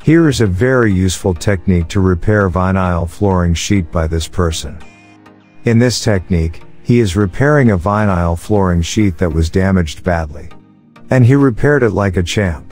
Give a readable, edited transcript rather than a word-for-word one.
Here is a very useful technique to repair vinyl flooring sheet by this person. In this technique, he is repairing a vinyl flooring sheet that was damaged badly. And he repaired it like a champ.